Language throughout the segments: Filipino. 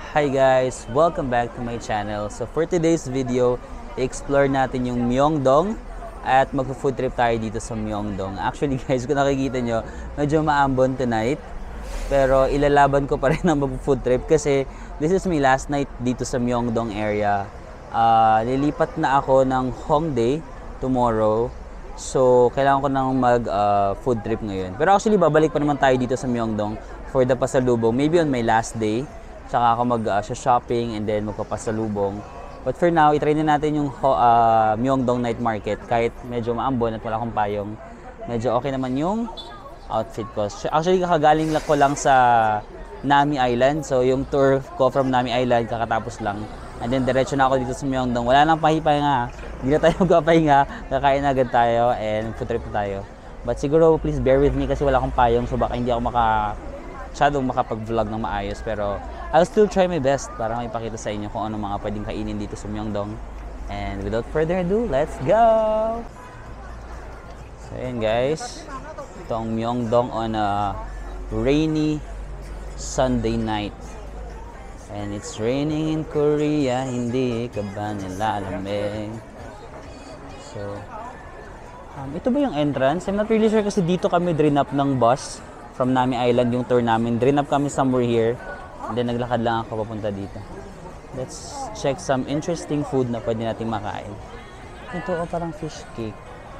Hi guys! Welcome back to my channel. So for today's video, i-explore natin yung Myeongdong at magpo-food trip tayo dito sa Myeongdong. Actually guys, kung nakikita nyo, medyo maambon tonight. Pero ilalaban ko pa rin ang magpo-food trip kasi this is my last night dito sa Myeongdong area. Lilipat na ako ng Hongdae tomorrow. So, kailangan ko nang mag-food trip ngayon. Pero actually, babalik pa naman tayo dito sa Myeongdong for the pasalubong. Maybe on my last day. Tsaka ako mag-shopping and then magpapasalubong. But for now, itry na natin yung Myeongdong Night Market. Kahit medyo maambon at wala akong payong, medyo okay naman yung outfit ko. Actually, kakagaling ko lang sa Nami Island. So, yung tour ko from Nami Island, kakatapos lang. And then, diretso na ako dito sa Myeongdong. Wala nang pahipahinga. Hindi na tayo magpapahinga. Kakain na agad tayo and food trip na tayo. But siguro, please bear with me kasi wala akong payong. So, baka hindi ako makapag-vlog ng maayos. Pero, I'll still try my best para maipakita sa inyo kung ano mga pwedeng kainin dito sa Myeongdong. And without further ado, let's go! So, ayan guys. Ito ang Myeongdong on a rainy Sunday night. And it's raining in Korea, hindi ka ba nilalamig? So, ito ba yung entrance? I'm not really sure kasi dito kami drain up ng bus from Nami Island, yung tour namin. Drain up kami somewhere here. And then naglakad lang ako papunta dito. Let's check some interesting food na pwede nating makain. Ito parang fish cake.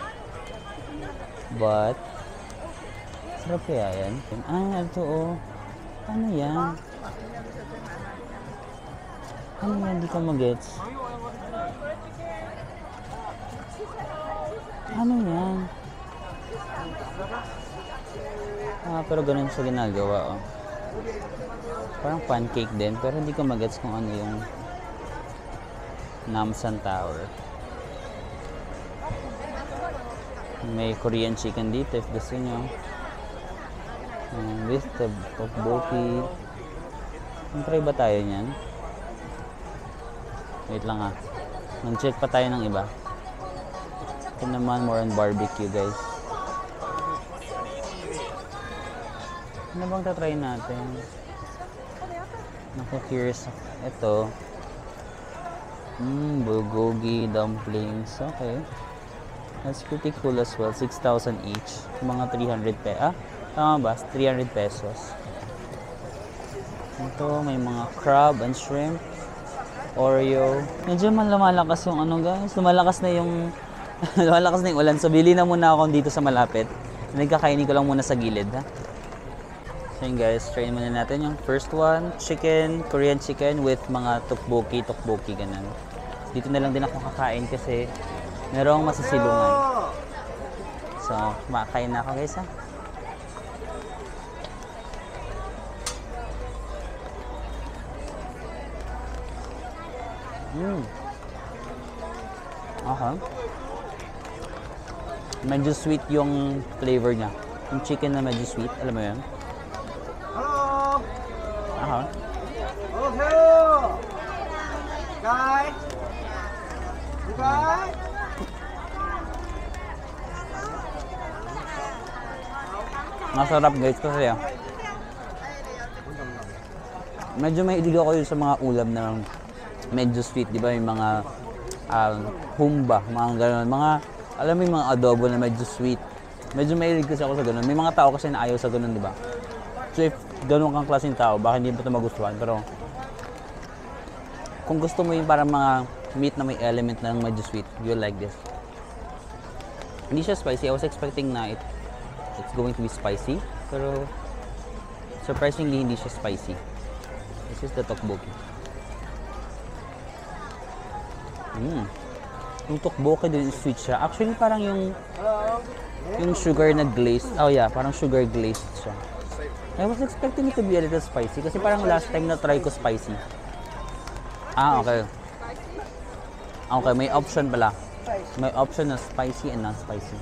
But, sarap kaya yan? Ito ano yan? Ano yan? Hindi ko magets. Ano yan? Pero ganun siya ginagawa, Parang pancake din, pero hindi ko magets kung ano yung Namsan Tower. May Korean chicken dito if gusto nyo. With the tteokbokki. Try ba tayo niyan? Wait lang Mag-check pa tayo ng iba. Ito naman more on barbecue guys. Ano bang tatry natin? Naku-curious. Ito. Bulgogi dumplings. Okay. That's pretty cool as well. 6,000 each. Mga 300 pesos. Tama ba? 300 pesos. Ito, may mga crab and shrimp. Oreo. Medyo lumalakas yung guys. Lumalakas na yung lumalakas na yung ulan. So, bili na muna ako dito sa malapit. Nagkakainin ko lang muna sa gilid, So yun guys, try muna natin yung first one, chicken, Korean chicken with mga tteokbokki, ganun. Dito na lang din ako kakain kasi merong masisilungan. So, kumakain na ako guys Medyo sweet yung flavor niya. Yung chicken na medyo sweet, alam mo yun? Hello. Guys. Masarap guys kasi medyo may idig ako sa mga ulam na medyo sweet, di ba? Yung mga humba, mga gano'n. Mga, alam mo yung mga adobo na medyo sweet. Medyo may idig kasi ako sa gano'n. May mga tao kasi na ayaw sa gano'n, di ba? So if ganun kang klaseng tao, baka hindi mo ito magustuhan. Pero kung gusto mo yung parang mga meat na may element na medyo sweet, you'll like this. Hindi siya spicy. I was expecting na it's going to be spicy. Pero surprisingly, hindi siya spicy. This is the tteokbokki. Yung tteokbokki din sweet siya. Actually, parang yung sugar na glazed. Oh yeah, parang sugar glazed siya. I was expecting it to be a little spicy kasi parang last time na try ko spicy. Okay. Okay, may option pala. May option na spicy and non-spicy.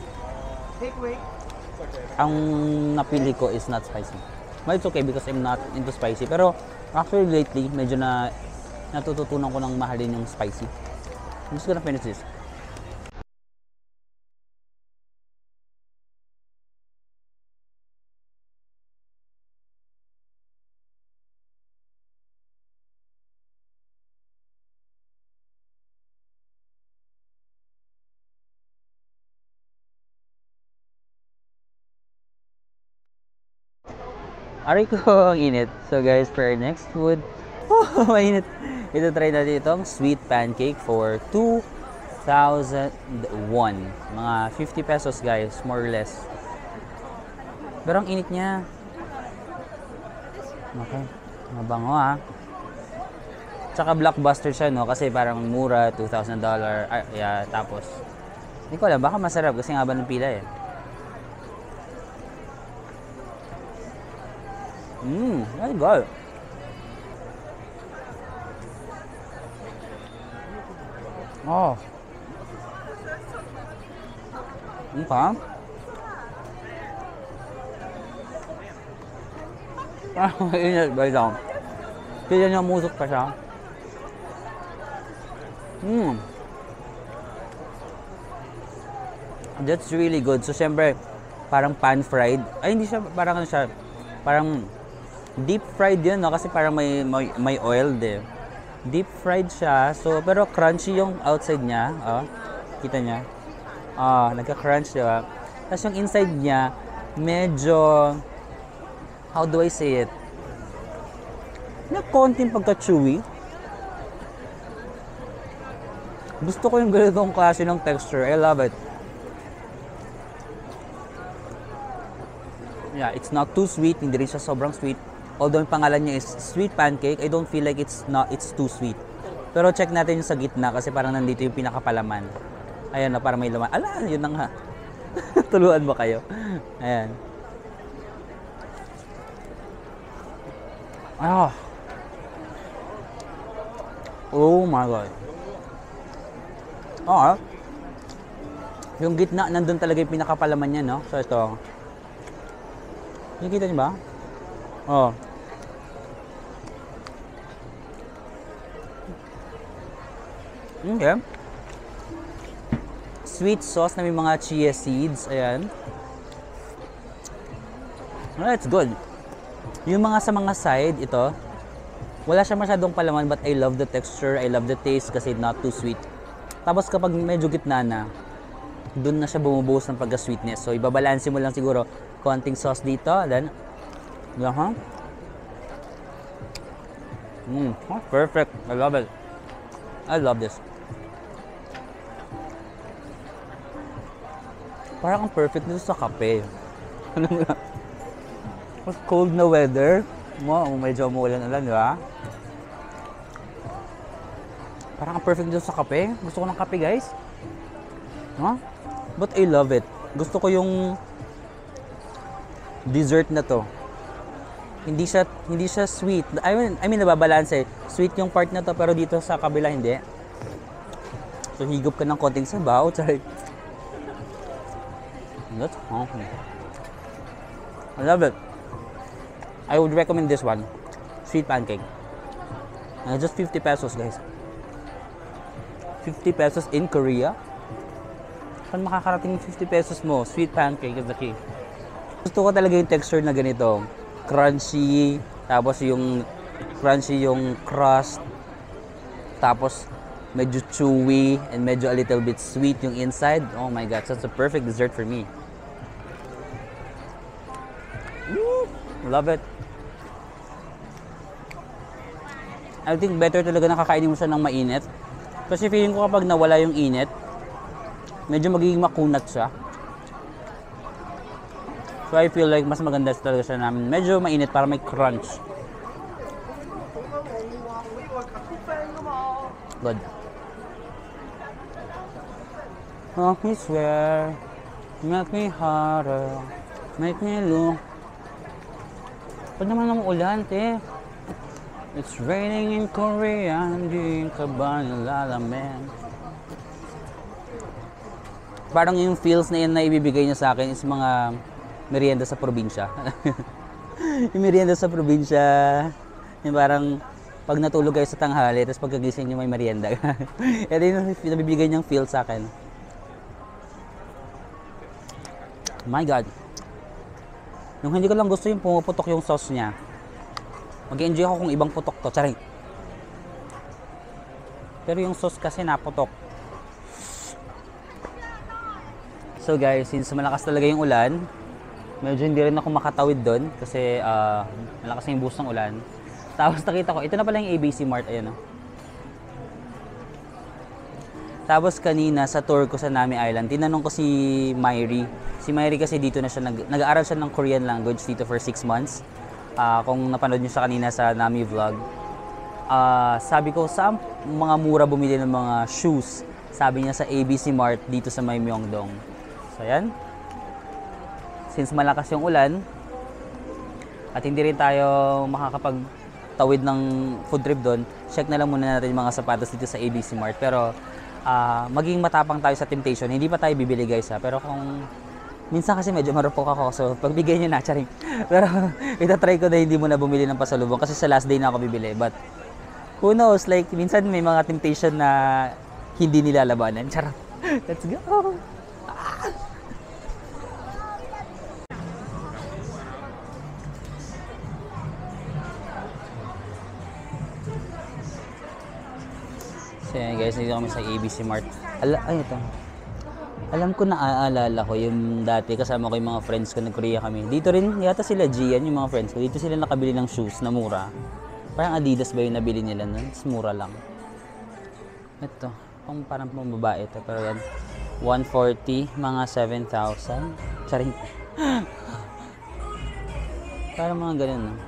Ang napili ko is not spicy. Well, it's okay because I'm not into spicy. Pero actually lately, medyo natututunan ko ng mahalin yung spicy. I'm just gonna finish this. Aray ko, ang init. So guys, for our next food, mainit. Ito try natin itong sweet pancake for 2,001. Mga 50 pesos guys, more or less. Pero ang init niya. Okay, mabango ha. Tsaka blockbuster siya, no? Kasi parang mura, $2,000. Yeah, tapos, hindi ko alam, baka masarap kasi nga ba ng pila eh. My God. Oh. Okay. Init ba ito? Kaya niya musok pa siya. That's really good. So, syempre, parang pan-fried. Ay, hindi siya, parang ano siya, parang deep fried yun, no? Kasi parang may oil din. Deep fried siya. So, pero crunchy yung outside niya. Oh, kita niya. Nagka-crunch, diba? Tapos yung inside niya, medyo, how do I say it? May konting pagka-chewy. Gusto ko yung ganitong klase ng texture. I love it. Yeah, it's not too sweet. Hindi rin siya sobrang sweet. Although yung pangalan niya is sweet pancake, I don't feel like it's too sweet. Pero check natin yung sa gitna kasi parang nandito yung pinakapalaman. Ayan na, parang may laman. Ala, yun na nga. Tuluan ba kayo? Ayan. Ah. Oh my God. Oo. Yung gitna, nandun talaga yung pinakapalaman niya, no? So, ito. Nakikita niyo ba? Oh. Okay. Sweet sauce na may mga chia seeds. Ayan. It's good. Yung mga sa mga side, ito, wala siya masyadong palaman but I love the texture, I love the taste kasi not too sweet. Tapos kapag medyo gitna na, dun na siya bumubuhos ng pagka-sweetness. So, ibabalansin mo lang siguro konting sauce dito, then, perfect. I love it. I love this. Parang ang perfect nito sa kape. Mas cold na weather. Medyo umuulan-ulan, di ba? Parang ang perfect nito sa kape. Gusto ko ng kape, guys. But I love it. Gusto ko yung dessert na to. Hindi siya sweet. I mean nababalanse. Sweet yung part na to pero dito sa kabila hindi. So higop ka ng konting sabaw. Sorry. That's awesome. I love it. I would recommend this one. Sweet pancake. Just 50 pesos, guys. 50 pesos in Korea. Saan makakarating yung 50 pesos mo? Sweet pancake is the key. Gusto ko talaga yung texture na ganito. Crunchy, tapos yung crunchy yung crust, tapos medyo chewy and medyo a little bit sweet yung inside. Oh my God, that's a perfect dessert for me. Love it. I think better talaga nakakainin mo siya ng mainit. Kasi feeling ko kapag nawala yung init, medyo magiging makunat siya. So I feel like mas maganda talaga siya namin. Medyo mainit para may crunch. Good. Oh, I swear, make me harder, make me look. Pag naman ang ulan, te. It's raining in Korea, hindi ka ba nilalaman? Parang yung feels na yun na ibibigay niya sa akin is mga merienda sa probinsya. Yung merienda sa probinsya, yung parang pag natulog kayo sa tanghali, tapos pagkagising nyo may merienda. Ito yung nabibigay niyang feel sa akin. My God. Yung hindi ko lang gusto yung pumuputok yung sauce niya. Mag-enjoy ako kung ibang putok to. Charing. Pero yung sauce kasi naputok. So guys, since malakas talaga yung ulan, Medyo hindi rin ako makatawid doon kasi malakas na yung buhos ng ulan. Tapos nakita ko, ito na pala yung ABC Mart, ayan o. Tapos kanina sa tour ko sa Nami Island, tinanong ko si Myri. Si Myri kasi dito na siya, nag-aaral siya ng Korean language dito for 6 months. Kung napanood niyo siya kanina sa Nami vlog. Sabi ko, saan mga mura bumili ng mga shoes? Sabi niya sa ABC Mart dito sa may Myeongdong. So yan. Since malakas yung ulan, at hindi rin tayo makakapagtawid ng food trip doon, check na lang muna natin yung mga sapatos dito sa ABC Mart. Pero maging matapang tayo sa temptation. Hindi pa tayo bibili guys ha. Pero kung minsan kasi medyo marupok ako, so pagbigay nyo na, charing. Pero itatry ko na hindi mo na bumili ng pasalubong kasi sa last day na ako bibili. But who knows, like minsan may mga temptation na hindi nilalabanan. Charot. Let's go! So yan guys, dito kami sa ABC Mart. Ay ito. Alam ko, naaalala ko yung dati kasama ko yung mga friends ko, nag-Korea kami. Dito rin, yata sila Gian, yung mga friends ko. Dito sila nakabili ng shoes na mura. Parang Adidas ba yung nabili nila nun? It's mura lang. Ito, parang pambabae ito. Pero yan, 140, mga 7,000. Charing. Parang mga ganun. No?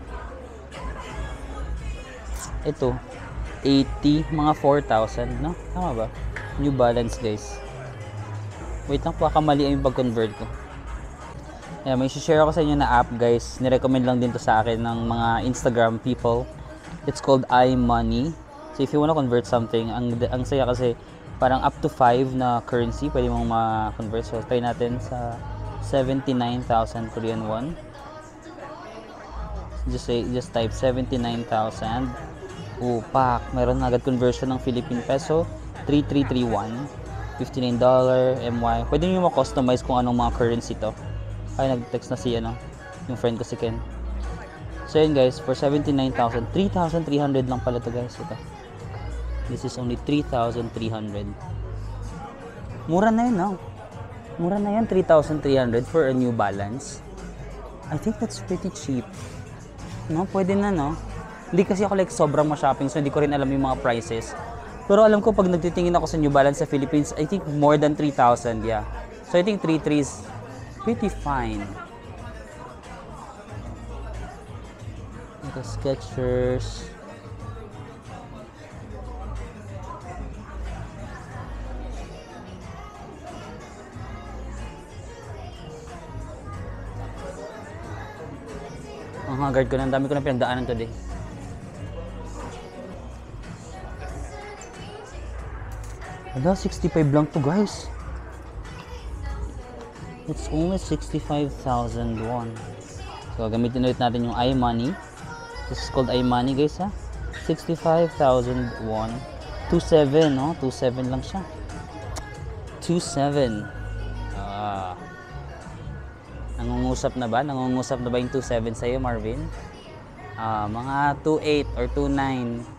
Ito, 80, mga 4,000, no? Tama ba? New Balance, guys. Wait lang po, kamali yung pag-convert ko. Ayan, may share ako sa inyo na app, guys. Nirecommend lang din to sa akin ng mga Instagram people. It's called iMoney. So, if you wanna convert something, ang saya kasi parang up to 5 na currency pwede mong ma-convert. So, try natin sa 79,000 Korean won. Just type 79,000. Pak, meron na agad conversion ng Philippine peso, 3331, $59 MY. Pwede niyo ma-customize kung anong mga currency to. Ay, nag-text na si yung friend ko si Ken. So yun guys, for 79,000, 3,300 lang pala to guys. Ito. This is only 3,300. Mura na yun, no? Mura na yan, 3,300 for a New Balance. I think that's pretty cheap. No, pwede na, no? Hindi kasi ako like sobrang ma-shopping, so hindi ko rin alam yung mga prices. Pero alam ko pag nagtitingin ako sa New Balance sa Philippines, I think more than 3,000, yeah. So I think 3,300 is pretty fine. Ito, Skechers. Ang haggard ko na, ang dami ko na pinagdaanan today. Wala, 65 lang to guys. It's only 65,000 won. So, gamitin ulit natin yung iMoney. This is called iMoney guys ha. 65,000 won. 27, no? 27 lang siya. 27. Nangungusap na ba? Nangungusap na ba yung 27 sa'yo, Marvin? Mga 28 or 29.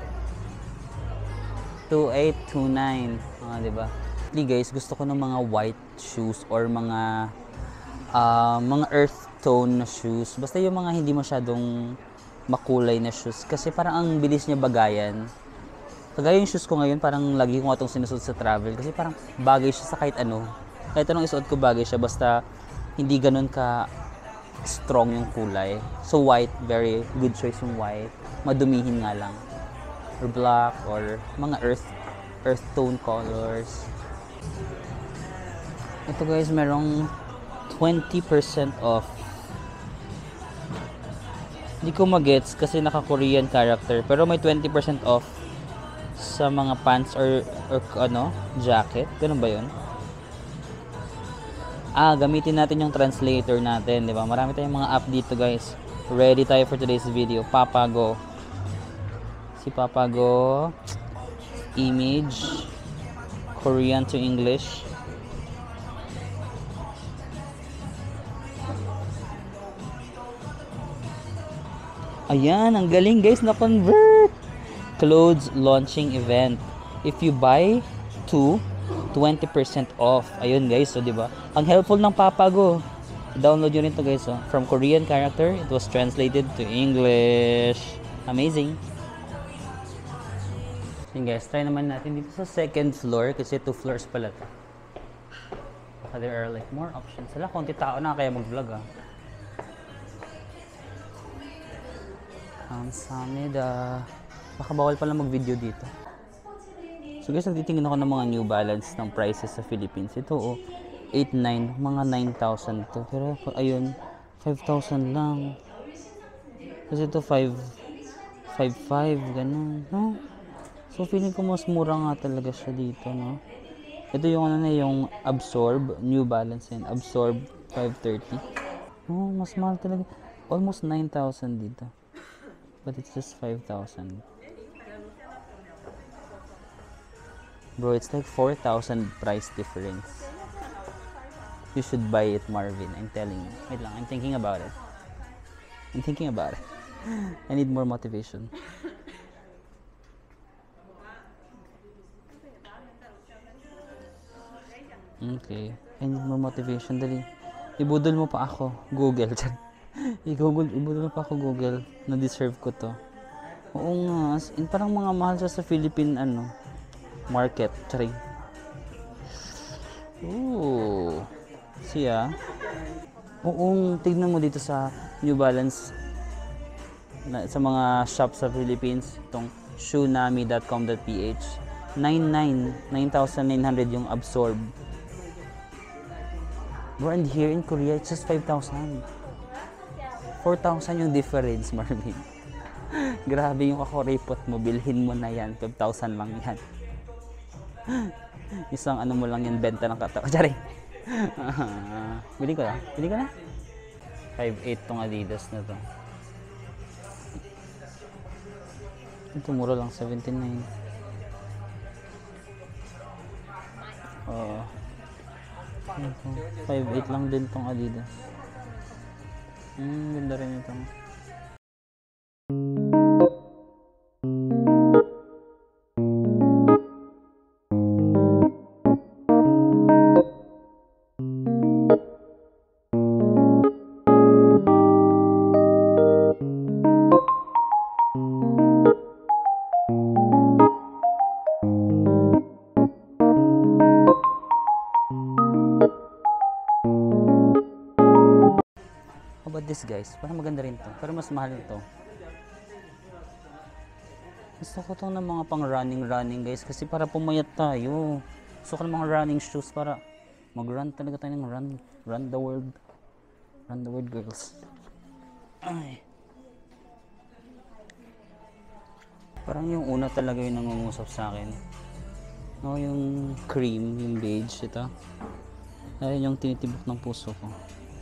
2829, diba? Actually guys, gusto ko ng mga white shoes or mga earth tone na shoes. Basta yung mga hindi masyadong makulay na shoes. Kasi parang ang bilis niya bagayan. Kagaya yung shoes ko ngayon, parang lagi ko nga itong sinusuot sa travel. Kasi parang bagay siya sa kahit ano. Kahit anong isuot ko bagay siya. Basta hindi ganun ka strong yung kulay. So white, very good choice yung white. Madumihin nga lang. Or black or mga earth tone colors. Ito guys, merong 20% off. Hindi ko magets kasi naka-Korean character, pero may 20% off sa mga pants or jacket. Ganun ba 'yun? Gamitin natin yung translator natin, 'di ba? Marami tayong mga app dito, guys. Ready tayo for today's video. Papago. Si Papago, image, Korean to English. Ayan, ang galing guys, na-convert. Clothes launching event. If you buy 2, 20% off. Ayun guys, so 'di ba? Ang helpful ng Papago. Download nyo rin to guys. Oh. From Korean character, it was translated to English. Amazing. Yun guys, try naman natin dito sa second floor kasi 2 floors pala to. Baka there are like more options. Wala, konti tao na kaya mag-vlog ah. Kamsahamnida. Baka bawal pala mag-video dito. So guys, nagtitingin ako ng mga New Balance ng prices sa Philippines. Ito oh, 8,900, mga 9,000 to. Pero ayun, 5,000 lang. Kasi ito 5,500, ganun. No? So feeling ko mas mura nga talaga siya dito, no? Ito yung ano na yung Absorb, New Balance yan. Absorb 530. Oh, mas mahal talaga. Almost 9,000 dito. But it's just 5,000. Bro, it's like 4,000 price difference. You should buy it, Marvin. I'm telling you. Wait lang, I'm thinking about it. I need more motivation. Okay. I need more motivation. Dali. Ibudol mo pa ako. Google. Ibudol mo pa ako, Google. Na-deserve ko to. Oo nga. Parang mga mahal siya sa Philippine, market. Charing. Ooh. Siya. Oo, tignan mo dito sa New Balance sa mga shop sa Philippines, itong shoenami.com.ph. 9,900 yung Absorb. Bro, and here in Korea, it's just 5,000. 4,000 yung difference, Marvin. Grabe yung kakuripot mo, bilhin mo na yan. 5,000 lang yan. Isang ano mo lang yan, benta ng katawa. Tsari. Bili ko na. 5,800 tong Adidas na to. Ito mura lang, 79. Oo. 5,800 lang din tong Adidas. Ganda rin ito. About this guys, parang maganda rin to, pero mas mahal ito. Gusto ko itong ng mga pang running guys, kasi para pumayat tayo. Gusto ko ng mga running shoes para mag-run talaga tayo ng run the world girls. Ay. Parang yung una talaga yung nangungusap sa akin. No, yung cream, yung beige, ito. Ayun yung tinitibok ng puso ko.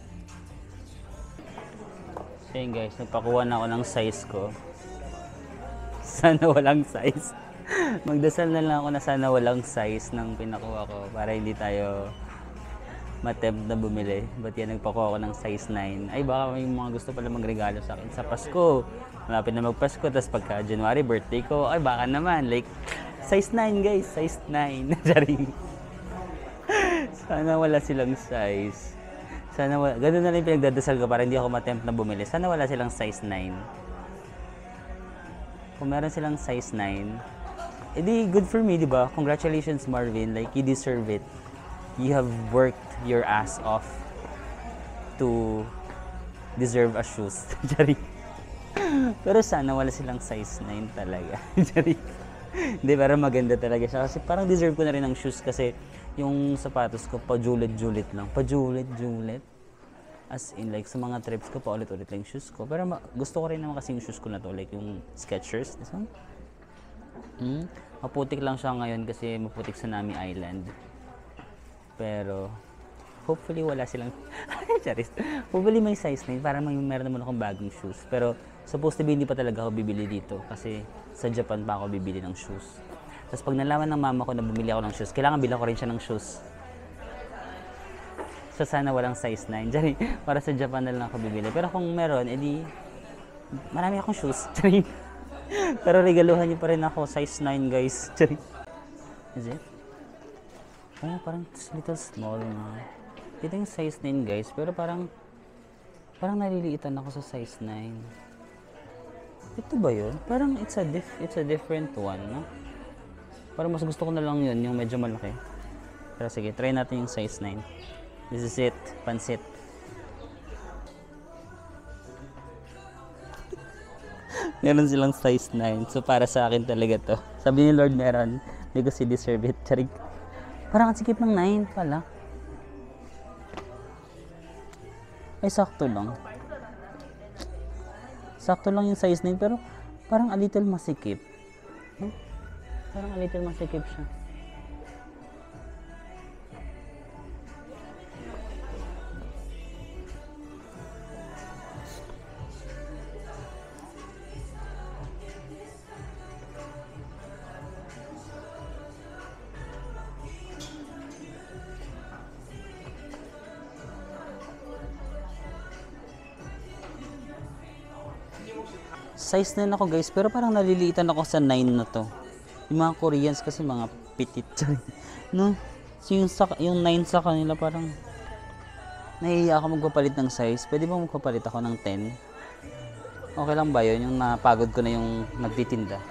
So yun guys, nagpakuha na ako ng size ko. Sana walang size. Magdasal na lang ako na sana walang size ng pinakuha ko para hindi tayo matempt na bumili. But yan, nagpakuha ako ng size 9. Ay baka may mga gusto pala magregalo sa akin sa Pasko. Malapit na magpasko, tapos pagka January birthday ko, ay baka naman. Like, size 9 guys, size 9. Charing. Sana wala silang size. Sana wala. Ganun na lang pinagdadasal ko para hindi ako matempt na bumili. Sana wala silang size 9. Kung meron silang size 9, edi good for me, di ba? Congratulations, Marvin. Like, you deserve it. You have worked your ass off to deserve a shoes. Pero sana wala silang size 9 talaga. Hindi, pero maganda talaga siya. Kasi parang deserve ko na rin ng shoes kasi yung sapatos ko, pajulit-julit lang. Pajulit-julit. As in, like, sa mga trips ko, paulit-ulit lang yung shoes ko. Pero gusto ko rin naman kasi yung shoes ko na to. Like, yung Skechers. This one. Maputik lang siya ngayon kasi maputik sa Nami Island. Pero, hopefully wala silang... Charis. Hopefully may size 9 para meron naman akong bagong shoes. Pero, supposed to be hindi pa talaga ako bibili dito. Kasi, sa Japan pa ako bibili ng shoes. Tapos pag nalaman ng mama ko na bumili ako ng shoes, kailangan bilang ko rin siya ng shoes. So sana walang size 9. Diyan, para sa Japan na lang ako bibili. Pero kung meron, edi marami akong shoes. Pero regaluhan niyo pa rin ako, size 9 guys. Is it? Oh, parang little small na. Ito yung size 9 guys, pero parang Parang naliliitan ako sa size 9. Ito ba yun? Parang it's a different one, no? Parang mas gusto ko na lang yun, yung medyo malaki. Pero sige, try natin yung size 9. This is it, pansit. Meron silang size 9. So para sa akin talaga to. Sabi ni Lord meron. Hindi ko deserve it. Charig. Parang ang sikip ng 9 pala. Ay, sakto lang. Sakto lang yung size 9 pero parang a little masikip. No? Parang a little masikip siya. Size 9 ako guys, pero parang naliliitan ako sa 9 na to. Yung mga Koreans kasi mga pitit. No? So yung 9 sa kanila parang nahihiya ako magpapalit ng size. Pwede ba magpapalit ako ng 10? Okay lang ba yun? Yung napagod ko na yung nagtitinda.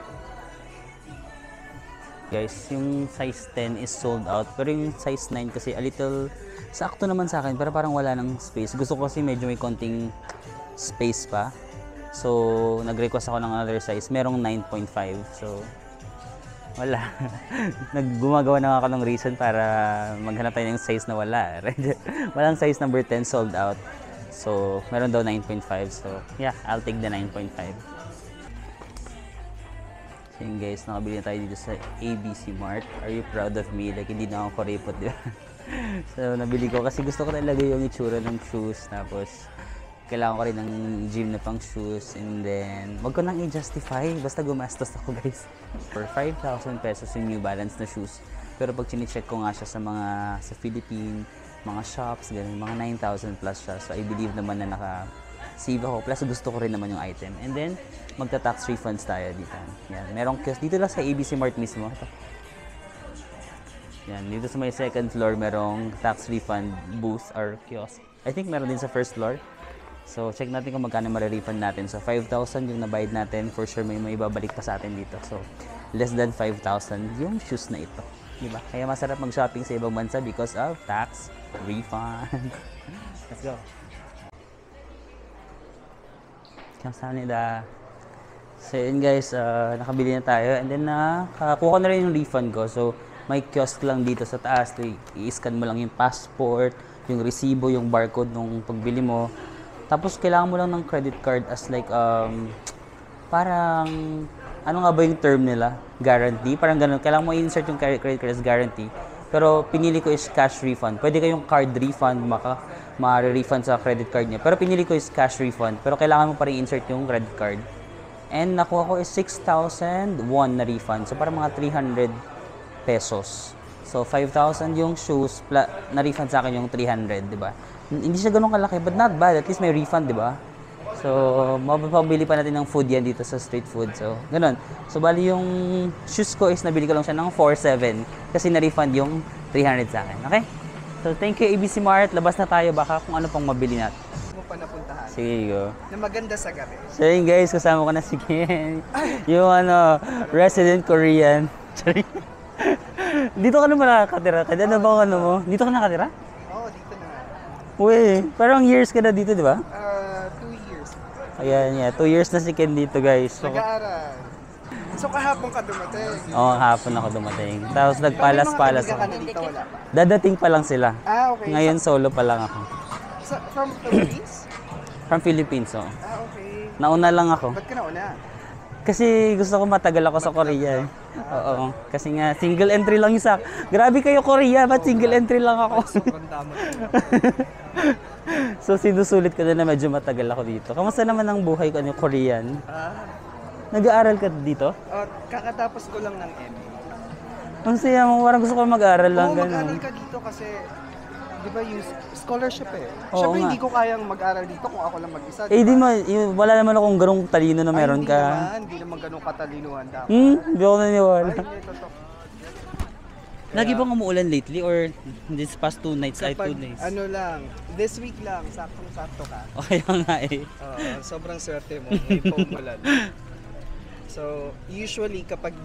Guys, yung size 10 is sold out. Pero yung size 9 kasi a little sakto naman sa akin, pero parang wala ng space. Gusto ko kasi medyo may konting space pa. So, nag-request ako ng another size. Merong 9.5. So, wala. Gumagawa na ako ng reason para maghanap tayo ng size na wala. Walang size number 10 sold out. So, meron daw 9.5. So, yeah, I'll take the 9.5. So, yun guys, nakabili na tayo dito sa ABC Mart. Are you proud of me? Like, hindi na ako kuripot, di ba? So, nabili ko kasi gusto ko talaga yung itsura ng shoes. Tapos, kailangan ko rin ng gym na pang shoes, and then wag ko nang i-justify, basta gumastos ako guys. For 5,000 pesos yung New Balance na shoes. Pero pag chine-check ko nga siya sa Philippine, mga shops, ganun, mga 9,000 plus siya. So I believe naman na naka-save ako. Plus gusto ko rin naman yung item. And then, magta-tax refunds tayo dito. Yan, merong kiosk. Dito lang sa ABC Mart mismo. Ito. Yan, dito sa may second floor, merong tax refund booth or kiosk. I think meron din sa first floor. So, check natin kung magkano ma-refund natin. So, 5,000 yung nabayad natin. For sure, may ibabalik pa sa atin dito. So, less than 5,000 yung shoes na ito. Diba? Kaya masarap mag-shopping sa ibang bansa because of tax refund. Let's go. Kamsahamnida. So, yun guys, nakabili na tayo. And then, nakakuha na rin yung refund ko. So, may kiosk lang dito sa taas. So, i-scan mo lang yung passport, yung resibo, yung barcode nung pagbili mo. Tapos, kailangan mo lang ng credit card as like, parang, ano nga ba yung term nila? Guarantee? Parang ganun. Kailangan mo i-insert yung credit card as guarantee. Pero, pinili ko is cash refund. Pwede kayong card refund, ma-refund sa credit card niya. Pero, pinili ko is cash refund. Pero, kailangan mo pa rin insert yung credit card. And, nakuha ko is 6,001 na refund. So, parang mga 300 pesos. So, 5,000 yung shoes, na-refund sa akin yung 300, di ba? Hindi siya ganun kalaki, but not bad. At least may refund, di ba? So, mapapabili pa natin ng food yan dito sa street food. So, ganun. So, bali yung shoes ko is nabili ko lang siya ng 4,700 kasi na-refund yung 300 sa akin. Okay? So, thank you ABC Mart. Labas na tayo. Baka kung ano pang mabili natin. Mo pa napuntahan. Sige, go. Na maganda sa gabi. So, yun guys, kasama ko na si Ken. Yung resident Korean. Dito ka naman nakatira? Kaya ano bang ano mo? Dito ka nakatira? Oo, dito na. Uy, parang years ka na dito, di ba? 2 years. Ayan, yeah. 2 years na si Ken dito, guys. So, Nag-aaral. So kahapon ka dumating. Oo, hapon ako dumating. Tapos nagpalas-palas Mga ako. kaibigan ka na dito, wala pa? Dadating pa lang sila. Ah, okay. Ngayon solo pa lang ako. From Philippines? From Philippines, oh. Ah, okay. Nauna lang ako. Ba't ka nauna? Kasi gusto ko matagal ako sa Korea. Oo. Kasi nga, single entry lang yung Grabe kayo Korea, ba't single entry lang ako? Sobrang dami. So sinusulit ko na medyo matagal ako dito. Kamusta naman ang buhay ko, Korean? Nag-aaral ka dito? Kakatapos ko lang ng MA. Ang saya mo, parang gusto ko mag-aaral lang. Oo, mag-aaral ka dito kasi, di ba yung scholarship eh. Oo, Siyempre nga. hindi ko kayang mag-aral dito kung ako lang mag-isa. Eh, di wala naman akong ganung talino na meron Ay, ka. hindi naman ganun katalinuhan dapat. Hindi ako naniwala. Ay, hindi, totoo. Lagi bang umuulan lately or this past 2 nights ay 2 Kapag, days? ano lang, this week lang, saktong-sakto ka. O kaya nga eh. Sobrang swerte mo, may paulan. So, usually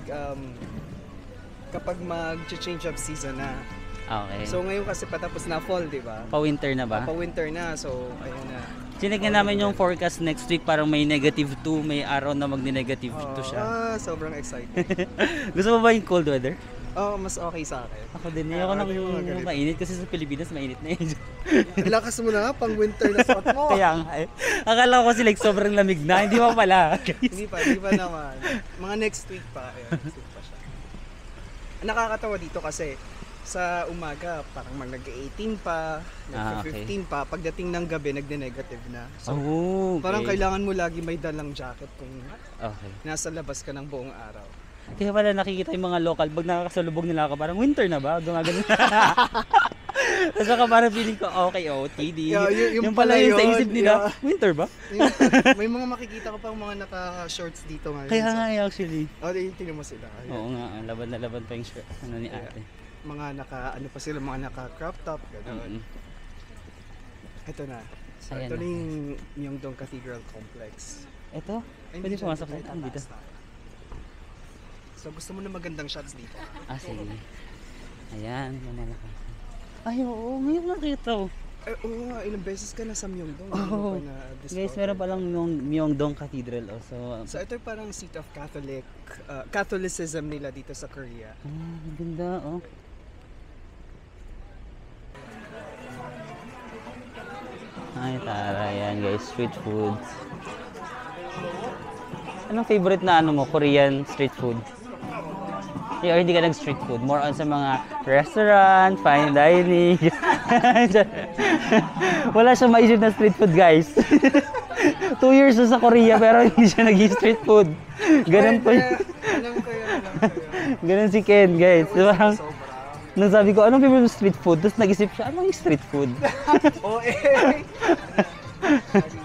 kapag mag-change of season na. Okay. So, ngayon kasi patapos na fall, di ba? Pa-winter na ba? Pa-winter na, so, ayun na. Sinignan namin yung forecast next week, parang may -2, may araw na magni-negative 2 siya. Sobrang excited. Gusto mo ba yung cold weather? Mas okay sa akin. Ako din, ayoko nang mainit kasi sa Pilipinas mainit na yun. Lakas mo na, pang winter na suot mo. Kaya nga eh. Akala ko kasi like sobrang lamig na, hindi pa pala. Hindi pa naman. Mga next week pa, ayun, next week pa siya. Nakakatawa dito kasi sa umaga parang nag-18 pa, nag-15 pa, pagdating ng gabi nagde-negative na. So, parang kailangan mo lagi may dalang jacket kung nasa labas ka ng buong araw. Kaya pala nakikita yung mga local, pag nakakasalubog nila ako, parang winter na ba? Gumagano. Tapos saka parang feeling ko, okay, TD. Yung pala yung sa isip nila, winter ba? May mga makikita ko pang mga naka-shorts dito ngayon. Kaya nga actually. Tingnan mo sila. Oo nga, laban na laban pa yung shirt ni ate. Mga mga naka-crop top, gano'n. Ito na. So, ito na yung Myeongdong Cathedral Complex. Ito? Pwede pumasok dito. So, gusto mo na magandang shots dito? Sige. Ayan, manalakas. Ay, oo, ngayon nakita ko. Oo nga, ilang beses ka na sa Myeongdong. Guys, meron palang Myeongdong Cathedral also. So, ito parang seat of Catholicism nila dito sa Korea. Ganda, Ay, tara, yan guys, street food. Anong favorite na Korean street food? Or hindi ka nag-street food? More on sa mga restaurant, fine dining. Wala siyang maisip na street food, guys. 2 years na sa Korea pero hindi siya nag-street food. Ganun po yun. Alam ko yun. Ganun si Ken, guys. Diba? Nung sabi ko, anong favorite street food? Tapos nag-isip siya, anong street food?